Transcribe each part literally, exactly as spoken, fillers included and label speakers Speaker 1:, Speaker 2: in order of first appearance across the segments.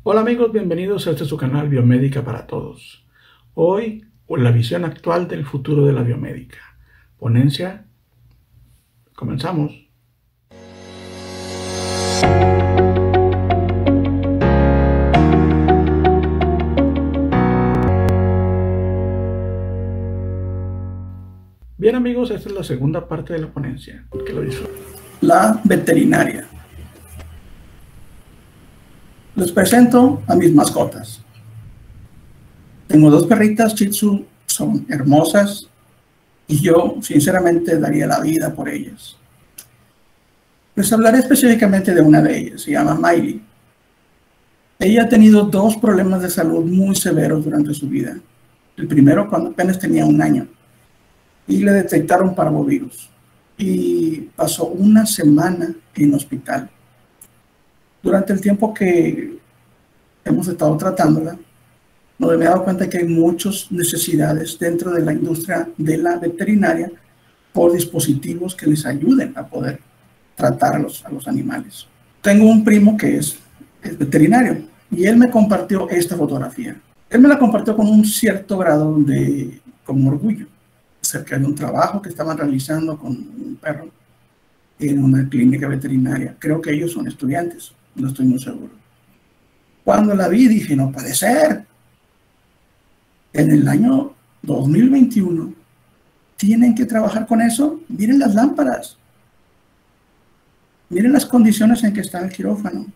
Speaker 1: Hola amigos, bienvenidos a este su canal Biomédica para Todos. Hoy, con la visión actual del futuro de la biomédica. Ponencia, comenzamos. Bien amigos, esta es la segunda parte de la ponencia. Que lo disfruten.
Speaker 2: La veterinaria. Les presento a mis mascotas. Tengo dos perritas Shih Tzu, son hermosas y yo sinceramente daría la vida por ellas. Les hablaré específicamente de una de ellas, se llama Miley. Ella ha tenido dos problemas de salud muy severos durante su vida. El primero cuando apenas tenía un año y le detectaron parvovirus y pasó una semana en hospital. Durante el tiempo que hemos estado tratándola, nos hemos dado cuenta que hay muchas necesidades dentro de la industria de la veterinaria por dispositivos que les ayuden a poder tratar a los, a los animales. Tengo un primo que es, es veterinario y él me compartió esta fotografía. Él me la compartió con un cierto grado de como orgullo acerca de un trabajo que estaban realizando con un perro en una clínica veterinaria. Creo que ellos son estudiantes, no estoy muy seguro. Cuando la vi dije, no puede ser. En el año dos mil veintiuno tienen que trabajar con eso. Miren las lámparas. Miren las condiciones en que está el quirófano.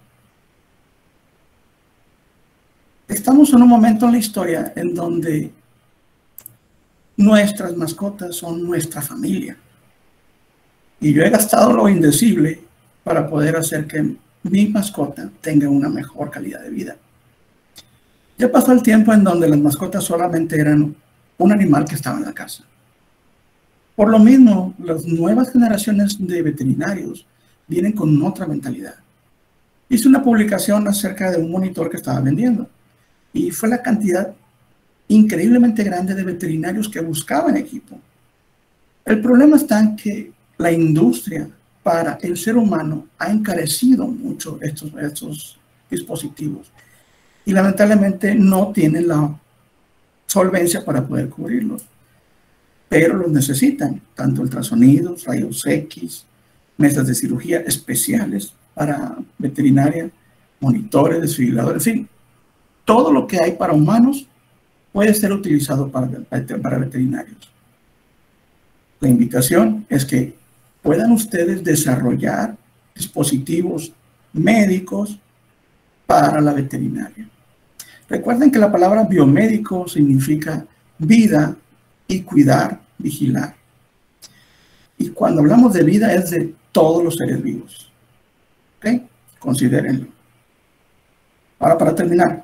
Speaker 2: Estamos en un momento en la historia en donde nuestras mascotas son nuestra familia. Y yo he gastado lo indecible para poder hacer que mi mascota tenga una mejor calidad de vida. Ya pasó el tiempo en donde las mascotas solamente eran un animal que estaba en la casa. Por lo mismo, las nuevas generaciones de veterinarios vienen con otra mentalidad. Hice una publicación acerca de un monitor que estaba vendiendo y fue la cantidad increíblemente grande de veterinarios que buscaban equipo. El problema está en que la industria para el ser humano ha encarecido mucho estos, estos dispositivos y lamentablemente no tienen la solvencia para poder cubrirlos, pero los necesitan, tanto ultrasonidos, rayos X, mesas de cirugía especiales para veterinaria, monitores, desfibriladores, en fin, todo lo que hay para humanos puede ser utilizado para, para veterinarios. La invitación es que puedan ustedes desarrollar dispositivos médicos para la veterinaria. Recuerden que la palabra biomédico significa vida y cuidar, vigilar. Y cuando hablamos de vida es de todos los seres vivos. ¿Ok? Considérenlo. Ahora, para terminar,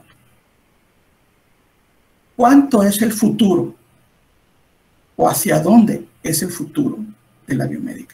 Speaker 2: ¿cuánto es el futuro? ¿O hacia dónde es el futuro de la biomédica?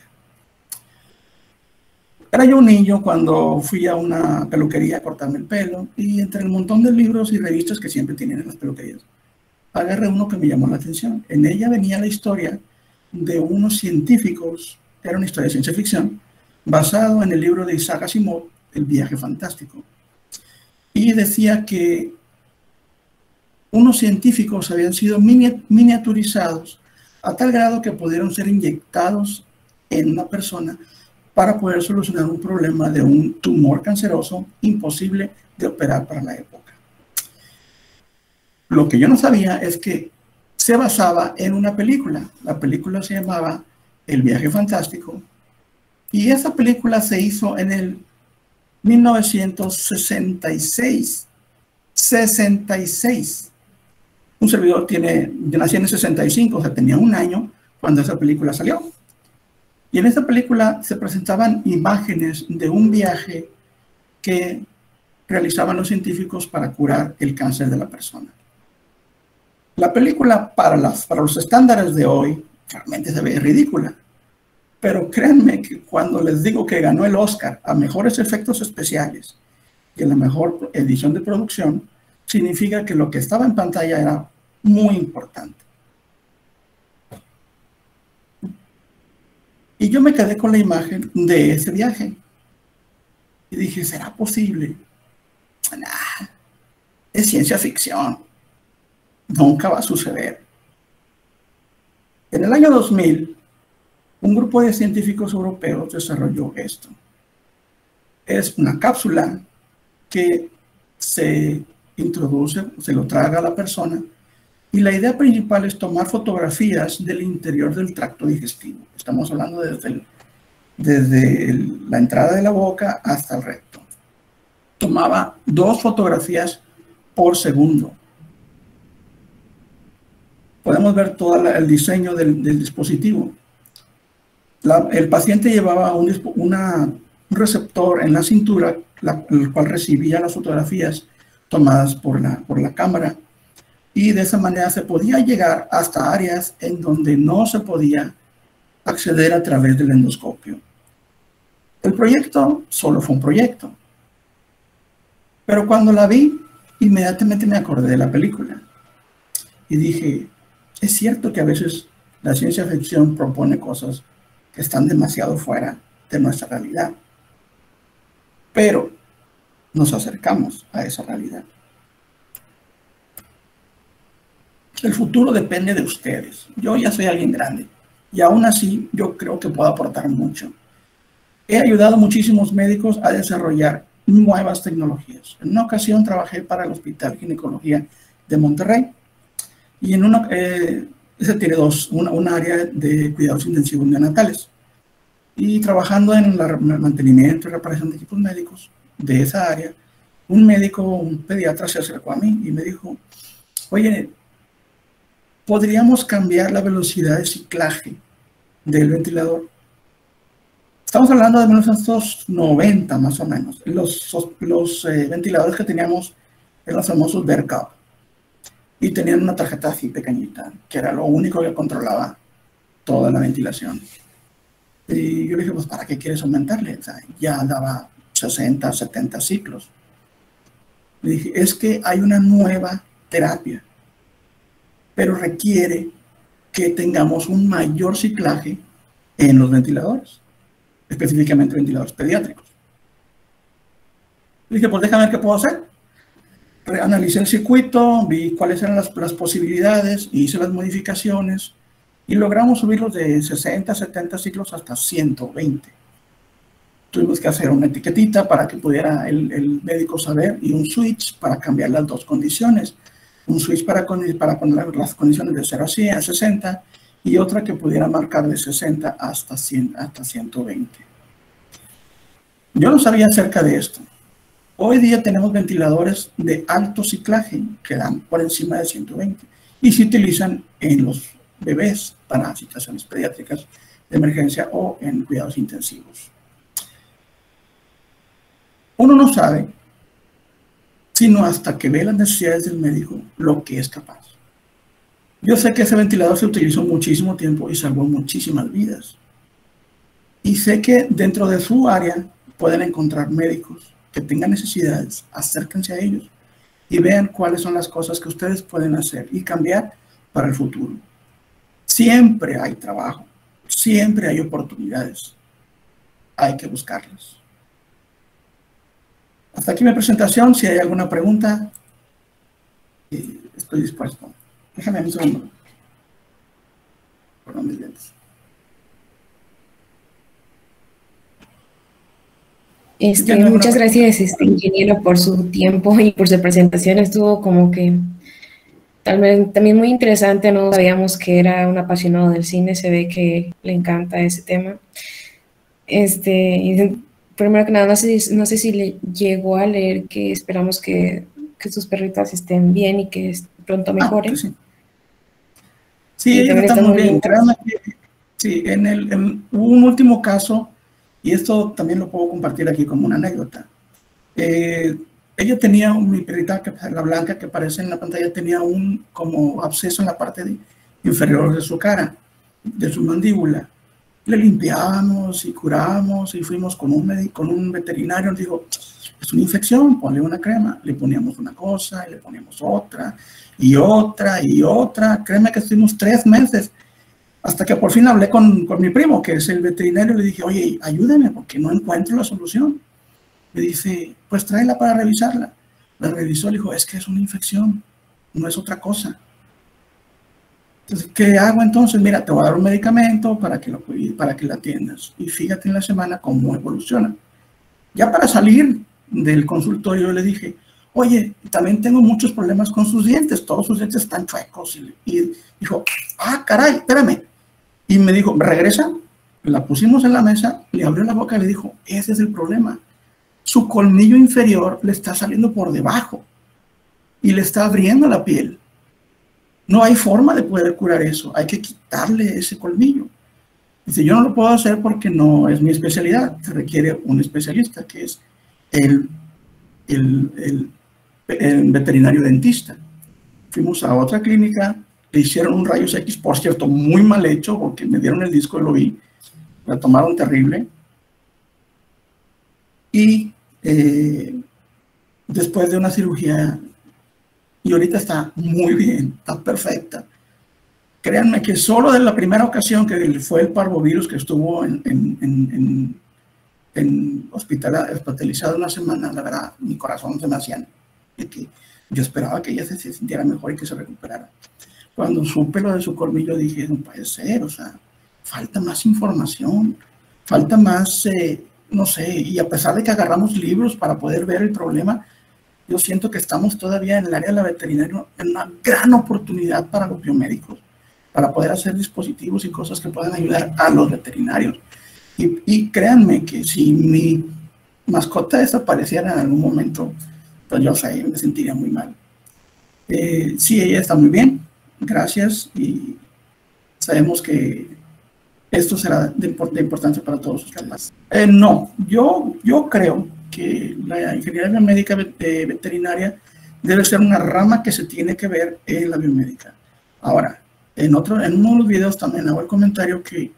Speaker 2: Era yo un niño cuando fui a una peluquería a cortarme el pelo y entre el montón de libros y revistas que siempre tienen en las peluquerías, agarré uno que me llamó la atención. En ella venía la historia de unos científicos, era una historia de ciencia ficción, basado en el libro de Isaac Asimov, El viaje fantástico. Y decía que unos científicos habían sido miniaturizados a tal grado que pudieron ser inyectados en una persona para poder solucionar un problema de un tumor canceroso imposible de operar para la época. Lo que yo no sabía es que se basaba en una película. La película se llamaba El viaje fantástico y esa película se hizo en el mil novecientos sesenta y seis. sesenta y seis. Un servidor tiene, yo nací en el sesenta y cinco, o sea, tenía un año cuando esa película salió. Y en esta película se presentaban imágenes de un viaje que realizaban los científicos para curar el cáncer de la persona. La película para, las, para los estándares de hoy realmente se ve ridícula. Pero créanme que cuando les digo que ganó el Oscar a mejores efectos especiales y a la mejor edición de producción, significa que lo que estaba en pantalla era muy importante. Y yo me quedé con la imagen de ese viaje. Y dije, ¿será posible? Nah, es ciencia ficción. Nunca va a suceder. En el año dos mil, un grupo de científicos europeos desarrolló esto. Es una cápsula que se introduce, se lo traga a la persona, y la idea principal es tomar fotografías del interior del tracto digestivo. Estamos hablando desde, el, desde el, la entrada de la boca hasta el recto. Tomaba dos fotografías por segundo. Podemos ver todo la, el diseño del, del dispositivo. La, el paciente llevaba un, una, un receptor en la cintura, la, el cual recibía las fotografías tomadas por la, por la cámara, y de esa manera se podía llegar hasta áreas en donde no se podía acceder a través del endoscopio. El proyecto solo fue un proyecto, pero cuando la vi, inmediatamente me acordé de la película y dije, es cierto que a veces la ciencia ficción propone cosas que están demasiado fuera de nuestra realidad, pero nos acercamos a esa realidad. El futuro depende de ustedes. Yo ya soy alguien grande y aún así yo creo que puedo aportar mucho. He ayudado a muchísimos médicos a desarrollar nuevas tecnologías. En una ocasión trabajé para el Hospital Ginecología de Monterrey y en una, eh, ese tiene dos, una, una área de cuidados intensivos neonatales. Y trabajando en el mantenimiento y reparación de equipos médicos de esa área, un médico, un pediatra se acercó a mí y me dijo, oye, ¿podríamos cambiar la velocidad de ciclaje del ventilador? Estamos hablando de mil novecientos noventa más o menos. Los, los eh, ventiladores que teníamos eran los famosos Vercup y tenían una tarjeta así pequeñita, que era lo único que controlaba toda la ventilación. Y yo le dije, pues, ¿para qué quieres aumentarle? O sea, ya daba sesenta, setenta ciclos. Le dije, es que hay una nueva terapia, pero requiere que tengamos un mayor ciclaje en los ventiladores, específicamente ventiladores pediátricos. Le dije, pues déjame ver qué puedo hacer. Analicé el circuito, vi cuáles eran las, las posibilidades, hice las modificaciones y logramos subirlos de sesenta, setenta ciclos hasta ciento veinte. Tuvimos que hacer una etiquetita para que pudiera el, el médico saber y un switch para cambiar las dos condiciones. Un switch para, para poner las condiciones de cero a cien, a sesenta, y otra que pudiera marcar de sesenta hasta, cien, hasta ciento veinte. Yo no sabía acerca de esto. Hoy día tenemos ventiladores de alto ciclaje que dan por encima de ciento veinte y se utilizan en los bebés para situaciones pediátricas de emergencia o en cuidados intensivos. Uno no sabe, sino hasta que ve las necesidades del médico, lo que es capaz. Yo sé que ese ventilador se utilizó muchísimo tiempo y salvó muchísimas vidas. Y sé que dentro de su área pueden encontrar médicos que tengan necesidades, acérquense a ellos y vean cuáles son las cosas que ustedes pueden hacer y cambiar para el futuro. Siempre hay trabajo, siempre hay oportunidades. Hay que buscarlas. Hasta aquí mi presentación. Si hay alguna pregunta, estoy dispuesto. Déjame un segundo. Perdón, mis lentes.
Speaker 3: Este, muchas gracias, este, ingeniero, por su tiempo y por su presentación. Estuvo como que tal vez también muy interesante. No sabíamos que era un apasionado del cine. Se ve que le encanta ese tema. Este, y primero que nada, no sé, no sé si le llegó a leer que esperamos que, que sus perritas estén bien y que pronto mejoren.
Speaker 2: Ah, sí, sí, ellos están muy bien. Créanme que, sí, en el, en, hubo un último caso, y esto también lo puedo compartir aquí como una anécdota. Eh, ella tenía, mi perrita, la blanca que aparece en la pantalla, tenía un como absceso en la parte de, inferior de su cara, de su mandíbula. Le limpiábamos y curábamos y fuimos con un, médico, con un veterinario. Nos dijo, es una infección, ponle una crema. Le poníamos una cosa y le poníamos otra y otra y otra. Créeme que estuvimos tres meses hasta que por fin hablé con, con mi primo, que es el veterinario, y le dije, oye, ayúdame porque no encuentro la solución. Me dice, pues tráela para revisarla. la revisó y le dijo, es que es una infección, no es otra cosa. Entonces, ¿qué hago entonces? Mira, te voy a dar un medicamento para que, lo, para que la atiendas. Y fíjate en la semana cómo evoluciona. Ya para salir del consultorio yo le dije, oye, también tengo muchos problemas con sus dientes, todos sus dientes están chuecos. Y, y dijo, ah, caray, espérame. Y me dijo, regresa, la pusimos en la mesa, le abrió la boca y le dijo, ese es el problema. Su colmillo inferior le está saliendo por debajo y le está abriendo la piel. No hay forma de poder curar eso, hay que quitarle ese colmillo. Dice, yo no lo puedo hacer porque no es mi especialidad, se requiere un especialista que es el, el, el, el veterinario dentista. Fuimos a otra clínica, le hicieron un rayos X, por cierto, muy mal hecho, porque me dieron el disco y lo vi, la tomaron terrible. Y eh, después de una cirugía, y ahorita está muy bien, está perfecta. Créanme que solo de la primera ocasión que fue el parvovirus que estuvo en, en, en, en, en hospital, hospitalizado una semana, la verdad, mi corazón se me hacía, y que yo esperaba que ella se, se sintiera mejor y que se recuperara. Cuando supe lo de su colmillo dije, no puede ser, o sea, falta más información, falta más, eh, no sé, y a pesar de que agarramos libros para poder ver el problema, yo siento que estamos todavía en el área de la veterinaria en una gran oportunidad para los biomédicos, para poder hacer dispositivos y cosas que puedan ayudar a los veterinarios. Y, y créanme que si mi mascota desapareciera en algún momento, pues yo sé, me sentiría muy mal. Eh, sí, ella está muy bien, gracias, y sabemos que esto será de, de importancia para todos ustedes. Eh, no, yo, yo creo que la ingeniería biomédica eh, veterinaria debe ser una rama que se tiene que ver en la biomédica. Ahora, en, otro, en uno de los videos también hago el comentario que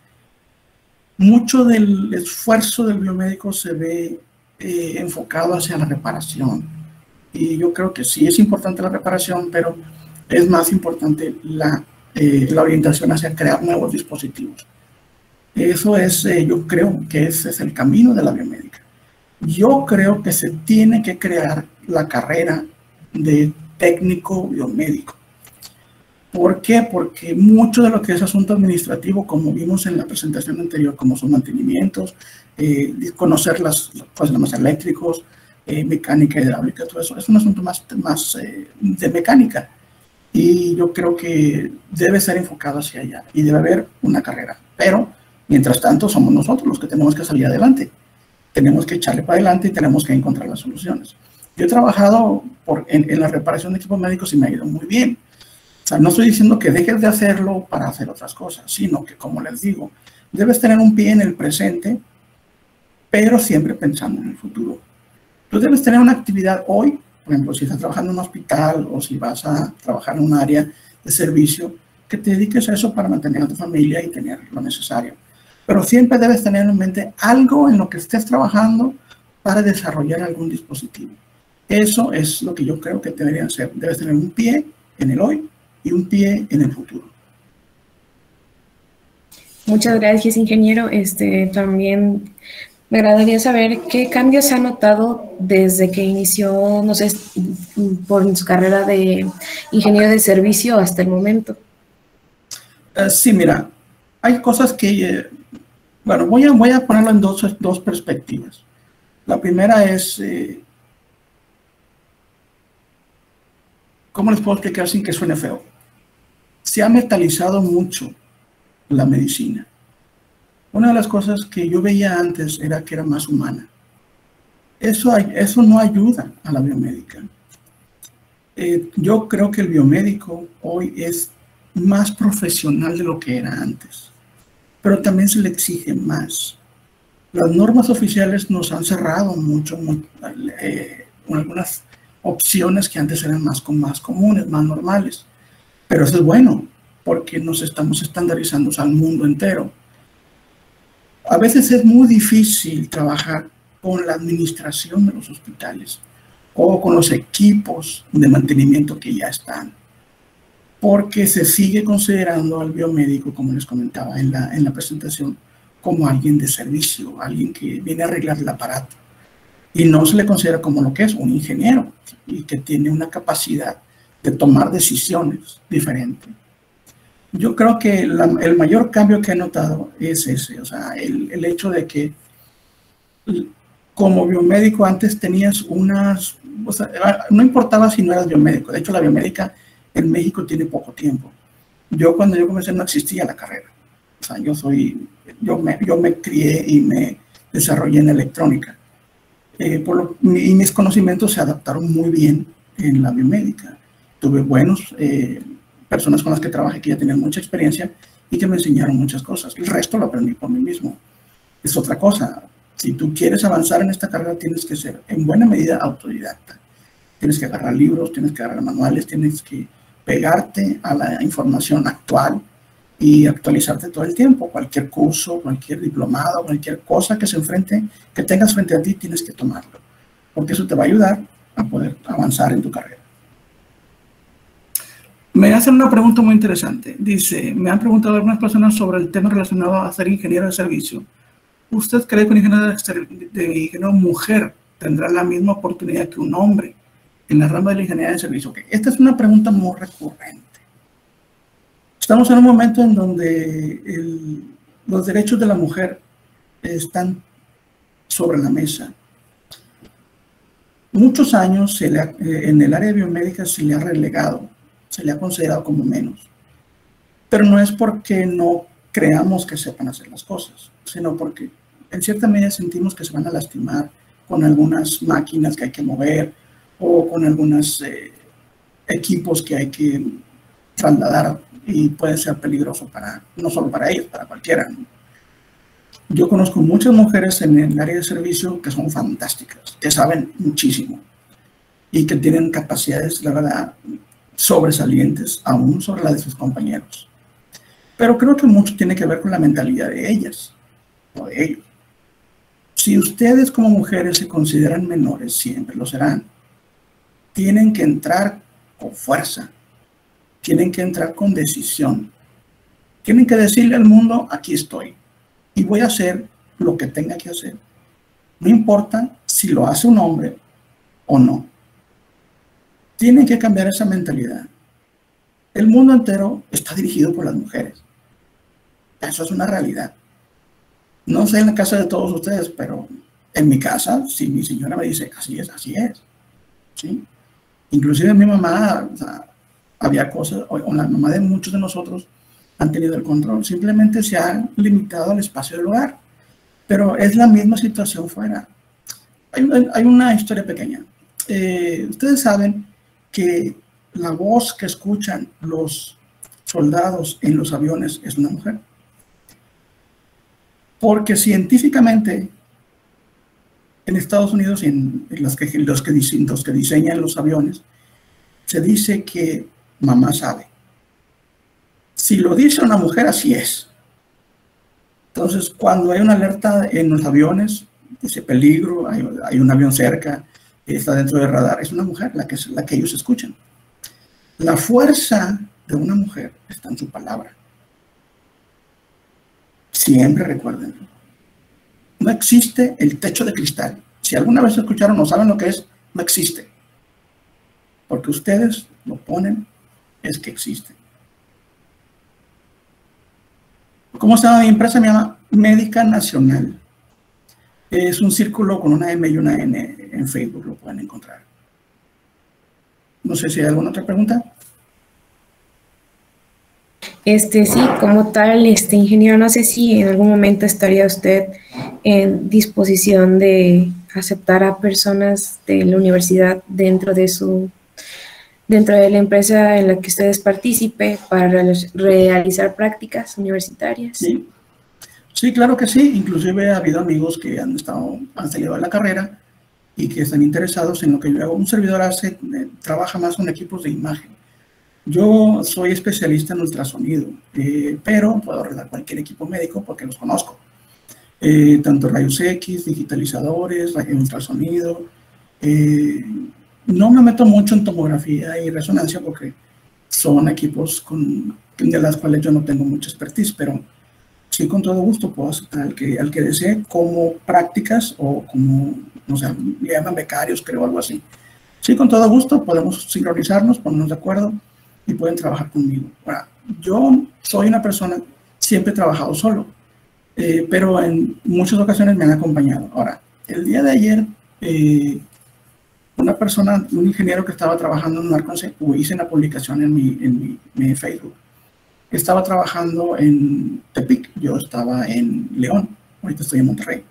Speaker 2: mucho del esfuerzo del biomédico se ve eh, enfocado hacia la reparación. Y yo creo que sí es importante la reparación, pero es más importante la, eh, la orientación hacia crear nuevos dispositivos. Eso es, eh, yo creo que ese es el camino de la biomédica. Yo creo que se tiene que crear la carrera de técnico biomédico. ¿Por qué? Porque mucho de lo que es asunto administrativo, como vimos en la presentación anterior, como son mantenimientos, eh, conocer las problemas eléctricos, eh, mecánica hidráulica, todo eso, es un asunto más, más eh, de mecánica. Y yo creo que debe ser enfocado hacia allá y debe haber una carrera. Pero, mientras tanto, somos nosotros los que tenemos que salir adelante. Tenemos que echarle para adelante y tenemos que encontrar las soluciones. Yo he trabajado por, en, en la reparación de equipos médicos y me ha ido muy bien. O sea, no estoy diciendo que dejes de hacerlo para hacer otras cosas, sino que, como les digo, debes tener un pie en el presente, pero siempre pensando en el futuro. Tú debes tener una actividad hoy, por ejemplo, si estás trabajando en un hospital o si vas a trabajar en un área de servicio, que te dediques a eso para mantener a tu familia y tener lo necesario. Pero siempre debes tener en mente algo en lo que estés trabajando para desarrollar algún dispositivo. Eso es lo que yo creo que deberían ser. Debes tener un pie en el hoy y un pie en el futuro.
Speaker 3: Muchas gracias, ingeniero. Este, también me agradaría saber qué cambios ha notado desde que inició, no sé, por su carrera de ingeniero de servicio hasta el momento.
Speaker 2: Uh, sí, mira, hay cosas que... Eh, Bueno, voy a, voy a ponerlo en dos, dos perspectivas. La primera es, eh, ¿cómo les puedo explicar sin que suene feo? Se ha metalizado mucho la medicina. Una de las cosas que yo veía antes era que era más humana. Eso, eso no ayuda a la biomédica. Eh, yo creo que el biomédico hoy es más profesional de lo que era antes, pero también se le exige más. Las normas oficiales nos han cerrado mucho, eh, algunas opciones que antes eran más, más comunes, más normales. Pero eso es bueno, porque nos estamos estandarizando al mundo entero. A veces es muy difícil trabajar con la administración de los hospitales o con los equipos de mantenimiento que ya están, porque se sigue considerando al biomédico, como les comentaba en la, en la presentación, como alguien de servicio, alguien que viene a arreglar el aparato. y no se le considera como lo que es un ingeniero y que tiene una capacidad de tomar decisiones diferentes. Yo creo que la, el mayor cambio que he notado es ese, o sea, el, el hecho de que como biomédico antes tenías unas, o sea, no importaba si no eras biomédico. De hecho, la biomédica en México tiene poco tiempo. Yo cuando yo comencé no existía la carrera. O sea, yo soy, yo me, yo me crié y me desarrollé en electrónica. Eh, por lo, y mis conocimientos se adaptaron muy bien en la biomédica. Tuve buenos eh, personas con las que trabajé que ya tenían mucha experiencia y que me enseñaron muchas cosas. El resto lo aprendí por mí mismo. Es otra cosa. Si tú quieres avanzar en esta carrera, tienes que ser en buena medida autodidacta. Tienes que agarrar libros, tienes que agarrar manuales, tienes que pegarte a la información actual y actualizarte todo el tiempo. Cualquier curso, cualquier diplomado, cualquier cosa que se enfrente, que tengas frente a ti, tienes que tomarlo. Porque eso te va a ayudar a poder avanzar en tu carrera. Me hacen una pregunta muy interesante. Dice, me han preguntado algunas personas sobre el tema relacionado a ser ingeniero de servicio. ¿Usted cree que un ingeniero de, de ingeniero mujer tendrá la misma oportunidad que un hombre en la rama de la ingeniería de servicio? Okay. Esta es una pregunta muy recurrente. Estamos en un momento en donde el, los derechos de la mujer están sobre la mesa. Muchos años se le ha, en el área biomédica se le ha relegado, se le ha considerado como menos. Pero no es porque no creamos que sepan hacer las cosas, sino porque en cierta medida sentimos que se van a lastimar con algunas máquinas que hay que mover o con algunos eh, equipos que hay que trasladar y puede ser peligroso para, no solo para ellos, para cualquiera, ¿no? Yo conozco muchas mujeres en el área de servicio que son fantásticas, que saben muchísimo y que tienen capacidades, la verdad, sobresalientes aún sobre las de sus compañeros. Pero creo que mucho tiene que ver con la mentalidad de ellas o de ellos. Si ustedes como mujeres se consideran menores, siempre lo serán. Tienen que entrar con fuerza. Tienen que entrar con decisión. Tienen que decirle al mundo, aquí estoy. Y voy a hacer lo que tenga que hacer. No importa si lo hace un hombre o no. Tienen que cambiar esa mentalidad. El mundo entero está dirigido por las mujeres. Eso es una realidad. No sé en la casa de todos ustedes, pero en mi casa, si mi señora me dice, así es, así es. ¿Sí? Inclusive mi mamá, o sea, había cosas, o, o la mamá de muchos de nosotros han tenido el control. Simplemente se han limitado al espacio del hogar. Pero es la misma situación fuera. Hay, hay una historia pequeña. Eh, ustedes saben que la voz que escuchan los soldados en los aviones es una mujer. Porque científicamente en Estados Unidos y en, en los, que, los, que, los que diseñan los aviones, se dice que mamá sabe. Si lo dice una mujer, así es. Entonces, cuando hay una alerta en los aviones, dice peligro, hay, hay un avión cerca, está dentro del radar, es una mujer la que, la que ellos escuchan. La fuerza de una mujer está en su palabra. Siempre recuerden. No existe el techo de cristal. Si alguna vez escucharon o saben lo que es, no existe. Porque ustedes lo ponen, es que existe. ¿Cómo se llama mi empresa? Me llama Médica Nacional. Es un círculo con una M y una N en Facebook, lo pueden encontrar. No sé si hay alguna otra pregunta.
Speaker 3: Este, sí, como tal, este ingeniero, no sé si en algún momento estaría usted en disposición de aceptar a personas de la universidad dentro de su, dentro de la empresa en la que ustedes participe para realizar prácticas universitarias.
Speaker 2: Sí. Sí, claro que sí. Inclusive ha habido amigos que han estado, han salido de la carrera y que están interesados en lo que yo hago. Un servidor hace, eh, trabaja más con equipos de imagen. Yo soy especialista en ultrasonido, eh, pero puedo arreglar cualquier equipo médico porque los conozco. Eh, tanto rayos X, digitalizadores, rayos ultrasonido. Eh, no me meto mucho en tomografía y resonancia porque son equipos con, de las cuales yo no tengo mucha expertise, pero sí, con todo gusto puedo aceptar al que, al que desee como prácticas o como, no sé, le llaman becarios, creo, algo así. Sí, con todo gusto podemos sincronizarnos, ponernos de acuerdo y pueden trabajar conmigo. Ahora, yo soy una persona, siempre he trabajado solo, eh, pero en muchas ocasiones me han acompañado. Ahora, el día de ayer, eh, una persona, un ingeniero que estaba trabajando en un Arconce, hice una publicación en mi, en mi, mi Facebook, estaba trabajando en Tepic, yo estaba en León, ahorita estoy en Monterrey.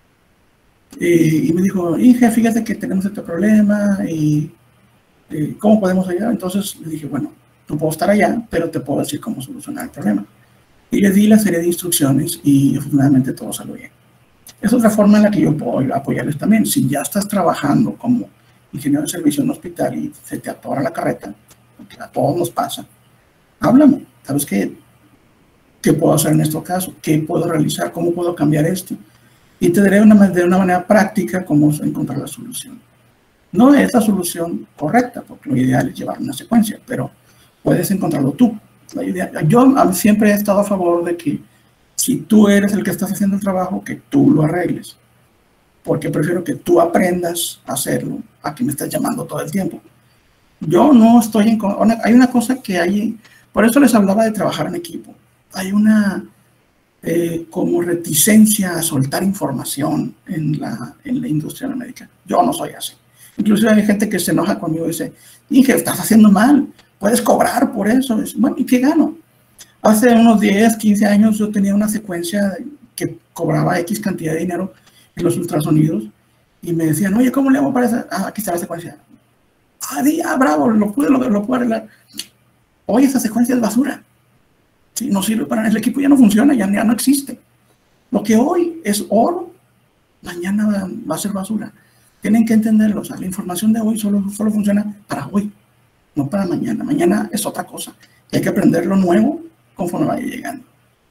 Speaker 2: Y, y me dijo, Inge, fíjate que tenemos este problema y eh, ¿cómo podemos ayudar? Entonces le dije, bueno, no puedo estar allá, pero te puedo decir cómo solucionar el problema. Y le di la serie de instrucciones y afortunadamente todo salió bien. Es otra forma en la que yo puedo apoyarles también. Si ya estás trabajando como ingeniero de servicio en un hospital y se te atora la carreta, porque a todos nos pasa, háblame. ¿Sabes qué? ¿Qué puedo hacer en este caso? ¿Qué puedo realizar? ¿Cómo puedo cambiar esto? Y te diré una, de una manera práctica cómo encontrar la solución. No es la solución correcta, porque lo ideal es llevar una secuencia, pero puedes encontrarlo tú. La idea, yo siempre he estado a favor de que si tú eres el que estás haciendo el trabajo, que tú lo arregles. Porque prefiero que tú aprendas a hacerlo a que me estés llamando todo el tiempo. Yo no estoy en... Hay una cosa que hay... Por eso les hablaba de trabajar en equipo. Hay una eh, como reticencia a soltar información en la, en la industria médica. Yo no soy así. Inclusive hay gente que se enoja conmigo y dice, Inge, estás haciendo mal, puedes cobrar por eso. Es, bueno, ¿y qué gano? Hace unos diez, quince años yo tenía una secuencia que cobraba X cantidad de dinero en los ultrasonidos y me decían, oye, ¿cómo le hago para esa? Ah, aquí está la secuencia. Ah, di, ah bravo, lo pude, lo, lo pude arreglar. Hoy esa secuencia es basura. ¿Sí? No sirve para el equipo, ya no funciona, ya, ya no existe. Lo que hoy es oro, mañana va, va a ser basura. Tienen que entenderlo, o sea, la información de hoy solo, solo funciona para hoy, no para mañana. Mañana es otra cosa. Y hay que aprender lo nuevo conforme vaya llegando.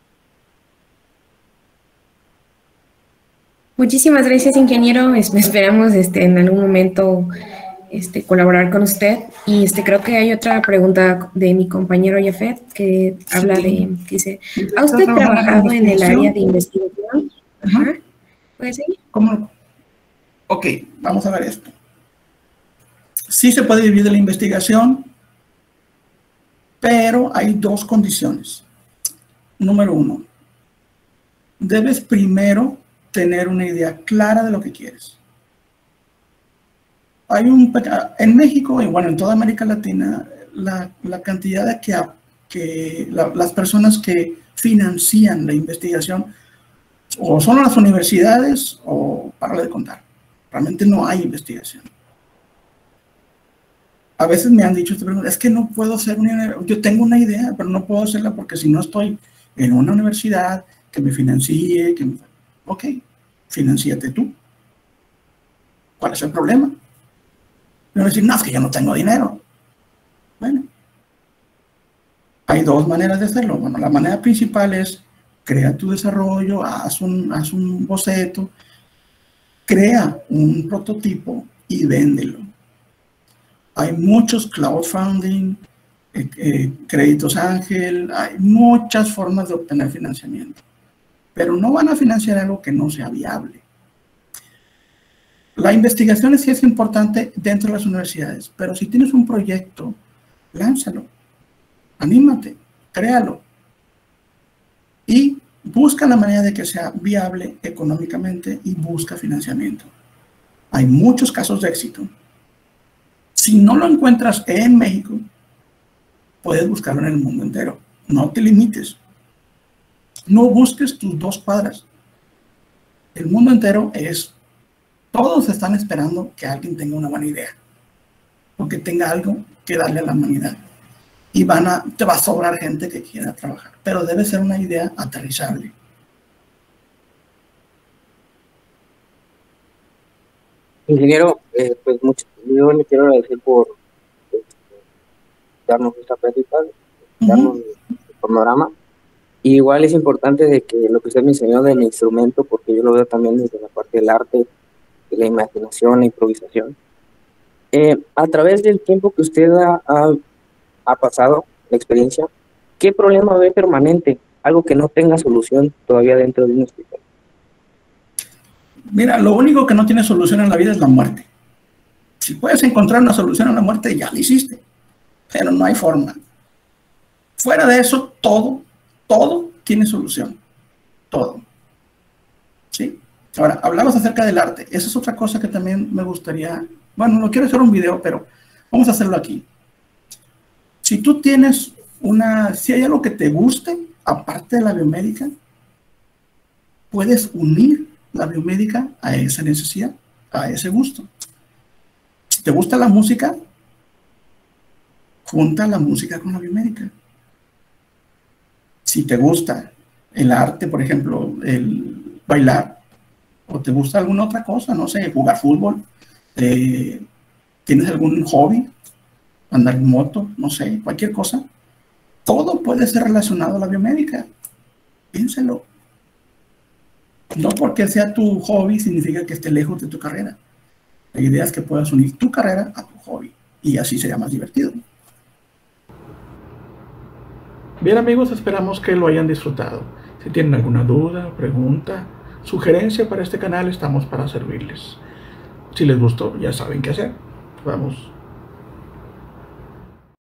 Speaker 3: Muchísimas gracias, ingeniero. Esperamos este, en algún momento este, colaborar con usted. Y este, creo que hay otra pregunta de mi compañero Jafet que sí. habla de, que dice, ¿ha usted trabajado en el área de investigación? Ajá. ¿Puede seguir?
Speaker 2: ¿Cómo? Ok, vamos a ver esto. Sí se puede vivir de la investigación, pero hay dos condiciones. Número uno, debes primero tener una idea clara de lo que quieres. Hay un, en México y bueno, en toda América Latina, la, la cantidad de que, que la, las personas que financian la investigación o son las universidades o para de contar. Realmente no hay investigación. A veces me han dicho, es que no puedo hacer una, yo tengo una idea, pero no puedo hacerla porque si no estoy en una universidad que me financie, que me, ok, financiate tú. ¿Cuál es el problema? Me van a decir, no, es que yo no tengo dinero. Bueno, hay dos maneras de hacerlo. Bueno, la manera principal es crea tu desarrollo, haz un, haz un boceto, crea un prototipo y véndelo. Hay muchos crowdfunding, eh, eh, créditos ángel, hay muchas formas de obtener financiamiento, pero no van a financiar algo que no sea viable. La investigación sí es importante dentro de las universidades, pero si tienes un proyecto, lánzalo, anímate, créalo y busca la manera de que sea viable económicamente y busca financiamiento. Hay muchos casos de éxito. Si no lo encuentras en México, puedes buscarlo en el mundo entero. No te limites. No busques tus dos cuadras. El mundo entero es... Todos están esperando que alguien tenga una buena idea. O que tenga algo que darle a la humanidad. Y van a, te va a sobrar gente que quiera trabajar. Pero debe ser una idea aterrizable.
Speaker 4: Ingeniero, eh, pues mucho, yo le quiero agradecer por eh, darnos esta plática, darnos uh-huh. el panorama. Y igual es importante de que lo que usted me enseñó del instrumento, porque yo lo veo también desde la parte del arte, de la imaginación, la improvisación. Eh, a través del tiempo que usted ha, ha, ha pasado, la experiencia, ¿qué problema ve permanente algo que no tenga solución todavía dentro de un hospital?
Speaker 2: Mira, lo único que no tiene solución en la vida es la muerte. Si puedes encontrar una solución a la muerte, ya la hiciste, pero no hay forma. Fuera de eso, todo, todo tiene solución, todo. ¿Sí? Ahora, hablabas acerca del arte. Esa es otra cosa que también me gustaría, bueno, no quiero hacer un video, pero vamos a hacerlo aquí. Si tú tienes una, si hay algo que te guste, aparte de la biomédica, puedes unir la biomédica a esa necesidad, a ese gusto. Si te gusta la música, junta la música con la biomédica. Si te gusta el arte, por ejemplo, el bailar, o te gusta alguna otra cosa, no sé, jugar fútbol, eh, tienes algún hobby, andar en moto, no sé, cualquier cosa, todo puede ser relacionado a la biomédica. Piénselo. No porque sea tu hobby significa que esté lejos de tu carrera. La idea es que puedas unir tu carrera a tu hobby y así sería más divertido.
Speaker 1: Bien amigos, esperamos que lo hayan disfrutado. Si tienen alguna duda, pregunta, sugerencia para este canal, estamos para servirles. Si les gustó, ya saben qué hacer. Vamos.